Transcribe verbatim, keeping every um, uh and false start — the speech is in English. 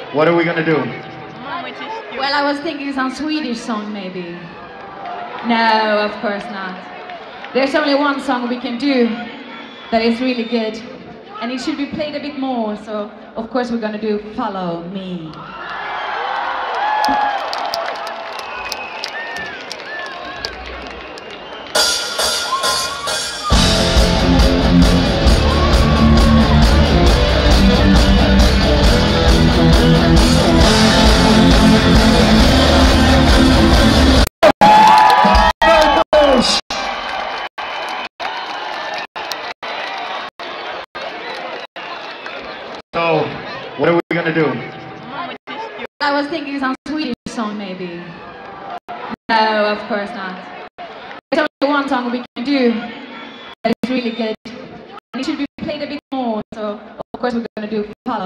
What are we gonna do? Well, I was thinking some Swedish song maybe. No, of course not. There's only one song we can do that is really good, and it should be played a bit more, so of course we're gonna do Follow Me. So, what are we gonna do? I was thinking some Swedish song maybe. No, of course not. There's only one song we can do that is really good, and it should be played a bit more, so of course we're gonna do Follow